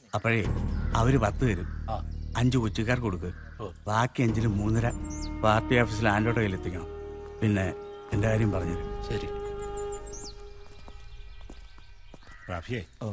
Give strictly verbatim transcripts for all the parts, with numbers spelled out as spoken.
അപ്പോഴേ അവര് പത്ത് തരും. അഞ്ച് കൊച്ചിക്കാർക്ക് കൊടുക്ക്. ബാക്കി അഞ്ചിന് മൂന്നര പാർട്ടി ഓഫീസിൽ ആൻഡോയുടെ കയ്യിൽ എത്തിക്കണം. പിന്നെ എന്റെ കാര്യം പറഞ്ഞുതരും. ശരി. റാഫിയേ, ഓ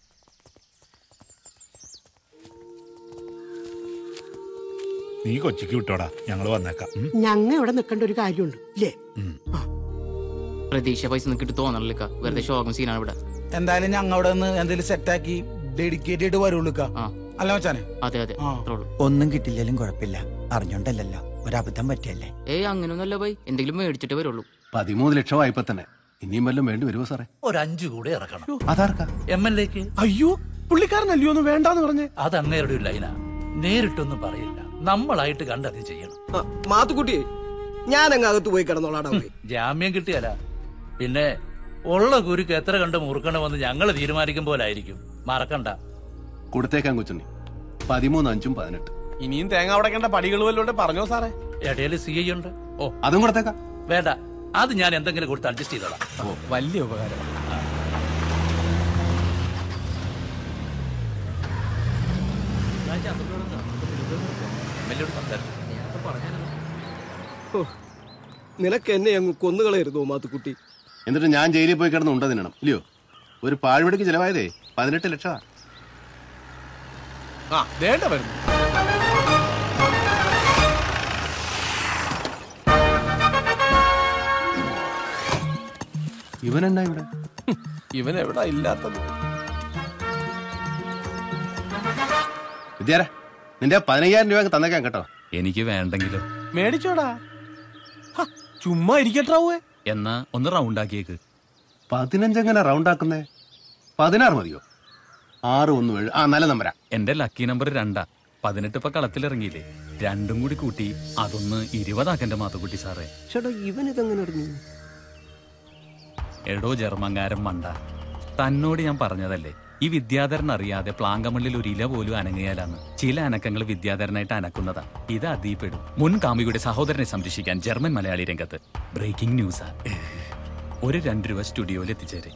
നീ കൊച്ചിക്ക് വിട്ടോടാ, ഞങ്ങള് വന്നേക്കാം. ഞങ്ങ ഇവിടെ നിൽക്കേണ്ട ഒരു കാര്യമുണ്ട് ഇല്ലേ? പ്രതീക്ഷ പൈസ നിൽക്കിട്ട് തോന്നണില്ല, വെറുതെ ഷോകം സീനാണ് ഇവിടെ. എന്തായാലും ഞങ്ങൾ അവിടെ നിന്ന് എന്തെങ്കിലും സെറ്റാക്കി ഡെഡിക്കേറ്റ് ആയിട്ട് വരുള്ളൂ. അല്ല മച്ചാനെ? അതെ അതെ. ഒന്നും കിട്ടില്ലെങ്കിലും കുഴപ്പമില്ല, അറിഞ്ഞോണ്ടല്ലോ, ഒരബദ്ധം പറ്റിയല്ലേ. ഏയ് അങ്ങനൊന്നല്ല ബൈ, എന്തെങ്കിലും മേടിച്ചിട്ടേ വരുള്ളൂ. പതിമൂന്ന് ലക്ഷം വായ്പ തന്നെ. ഇനിയും വല്ലതും വേണ്ടി വരുമോ സാറേ? ഒരു അഞ്ചു കൂടെ ഇറക്കണം. അതാർക്കാ? എം എൽ എക്ക്. അയ്യോ, പുള്ളിക്കാരനല്ലയോ ഒന്നും വേണ്ടാന്ന് പറഞ്ഞേ. അത് അങ്ങേരുടെ ഒരു ലൈനാ, നേരിട്ടൊന്നും പറയില്ല, നമ്മളായിട്ട് കണ്ടത് ചെയ്യണം. മാത്തുക്കുട്ടിയെ ഞാൻ അങ്ങ് അകത്ത് പോയി കിടന്നോളാടാ. ജാമ്യം കിട്ടിയല്ല പിന്നെ ഉള്ള കുരുക്ക് എത്ര കണ്ട് മുറുക്കണമെന്ന് ഞങ്ങൾ തീരുമാനിക്കും പോലായിരിക്കും. മറക്കണ്ട. കൊടുത്തേക്കാൻ കൊച്ചുണ്ണി. പതിമൂന്ന് അഞ്ചും പതിനെട്ട്. ഇനിയും തേങ്ങ ഉടക്കേണ്ട പടികൾ വല്ലോണ്ട് പറഞ്ഞോ സാറേ? ഇടയിൽ സി ഐ ഉണ്ട്. ഓ, അതും കൊടുത്തേക്കാം. വേണ്ട, അത് ഞാൻ എന്തെങ്കിലും കൊടുത്ത് അഡ്ജസ്റ്റ് ചെയ്തോളാം. ഓ, വലിയ ഉപകാരം. നിനക്ക് എന്നെ അങ്ങ് കൊന്നുകളയരുതോ മാത്തുക്കുട്ടി? എന്നിട്ട് ഞാൻ ജയിലിൽ പോയി കിടന്ന് ഉണ്ട തിന്നണം ഇല്ലയോ? ഒരു പാഴ്വടിക്ക് ചിലവായതേ പതിനെട്ട് ലക്ഷമാ. ആ വേണ്ട വരുന്നു. ഇവനെന്നാ ഇവിടെ? ഇവൻ എവിടാ ഇല്ലാത്തത്? വിദ്യാര, നിന്റെ പതിനയ്യായിരം രൂപ തന്നേക്കാൻ കേട്ടോ. എനിക്ക് വേണ്ടെങ്കിലോ? മേടിച്ചോടാ, ചുമ്മാ ഇരിക്കട്ടാവേ. എന്നാ ഒന്ന് റൗണ്ട് ആക്കിയേക്ക്. പതിനഞ്ചെങ്ങനെ റൗണ്ട് ആക്കുന്നേ? പതിനാറ് മതിയോ? ആറ് ഒന്ന് ഏഴ്. ആ, നല്ല നമ്പരാ. എന്റെ ലക്കി നമ്പർ രണ്ടാ. പതിനെട്ട് ഇപ്പൊ കളത്തിലിറങ്ങിയില്ലേ, രണ്ടും കൂടി കൂട്ടി അതൊന്ന് ഇരുപതാക്കന്റെ മാത്തുക്കുട്ടി സാറേ. ചേട്ടാ ഇവനിതെങ്ങനെ അറിഞ്ഞു? എടോ ജർമ്മങ്കാരൻ മണ്ട, തന്നോട് ഞാൻ പറഞ്ഞതല്ലേ, ഈ വിദ്യാധരൻ അറിയാതെ പ്ലാങ്കമണ്ണിൽ ഒരു ഇല പോലും അനങ്ങിയാലാന്ന്. ചില അനക്കങ്ങൾ വിദ്യാധരനായിട്ട് അനക്കുന്നതാ. ഇത് അതീപ്പെടും. മുൻ കാമുകിയുടെ സഹോദരനെ സംരക്ഷിക്കാൻ ജർമ്മൻ മലയാളി രംഗത്ത് ബ്രേക്കിംഗ് ന്യൂസാ. ഒരു രണ്ട് രൂപ സ്റ്റുഡിയോയിൽ എത്തിച്ചേരെ.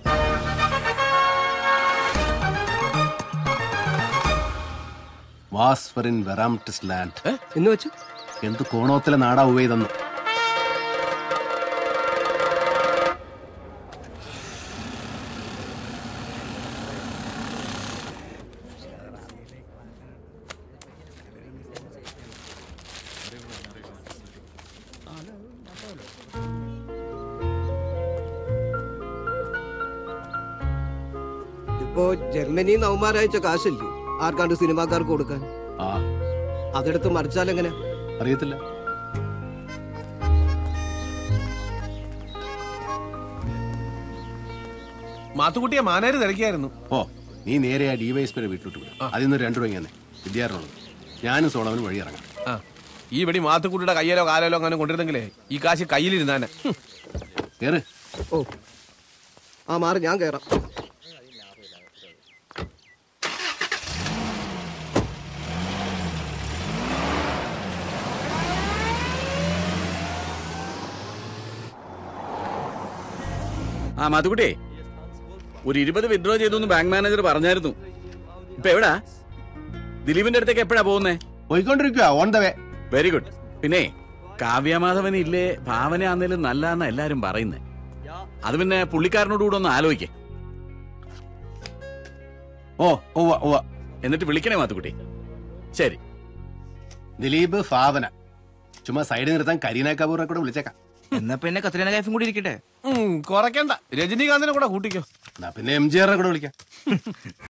വാസ്ഫറിൻ വെറാംറ്റിസ് ലാൻഡ് എന്ന് വെച്ച് എന്ത് കോണോത്തിലെ നാടാ ഉവ്വെയ്തെന്ന്. ഇപ്പോ ജർമ്മനി നവമാരയച്ച കാശല്ലേ ആർക്കാണ്ട് സിനിമാക്കാർക്ക് കൊടുക്കാൻ? ആ, അതെടുത്ത് മറിച്ചാലെങ്ങനെ? അറിയത്തില്ല. മാത്തുക്കുട്ടിയെ മാനേര് തിരക്കിയായിരുന്നു. ഓ, നീ നേരെ ആ ഡിവൈഎസ്പിയുടെ വീട്ടിലോട്ട് വിടും. അതിൽ നിന്ന് രണ്ടു രൂപ തന്നെ വിദ്യാർത്ഥിയുള്ളത്. ഞാനും സോണവനും വഴി ഇറങ്ങാം. ആ, ഈ വെടി മാത്തുക്കുട്ടിയുടെ കയ്യിലോ കാലോ അങ്ങനെ കൊണ്ടിരുന്നെങ്കിലേ ഈ കാശ് കയ്യിലിരുന്നാനെ. കേറ്. ഓ, ആ മാറി, ഞാൻ കയറാം. ആ മാത്തുക്കുട്ടി, ഒരു ഇരുപത് വിഡ്രോ ചെയ്തു ബാങ്ക് മാനേജർ പറഞ്ഞായിരുന്നു. ഇപ്പൊ എവിടാ? ദിലീപിന്റെ അടുത്തേക്ക് എപ്പോഴാ പോകുന്നേ? പോയിക്കൊണ്ടിരിക്കുക, on the way. Very good. പിന്നെ കാവ്യമാധവൻ ഇല്ലേ, ഭാവന ആന്നേലും നല്ലതെന്നാ എല്ലാരും പറയുന്നേ. അത് പിന്നെ പുള്ളിക്കാരനോട് കൂടെ ഒന്ന് ആലോചിക്കേ. ഓ ഓ ഓ എന്നിട്ട് വിളിക്കണേ മാത്തുക്കുട്ടി. ശരി. ദിലീപ്, ഭാവന, ചുമ്മാ സൈഡിൽ നിർത്താൻ കരീന കപൂറിനെ കൂടെ വിളിച്ചേക്കാം. എന്നാ പിന്നെ കത്രീന കൈഫും കൂടി ഇരിക്കട്ടെ. കുറയ്ക്കണ്ട, രജനീകാന്തിനെ കൂടെ കൂട്ടിക്കോ. എന്നാ പിന്നെ എം ജി ആറിനെ കൂടെ വിളിക്കാം.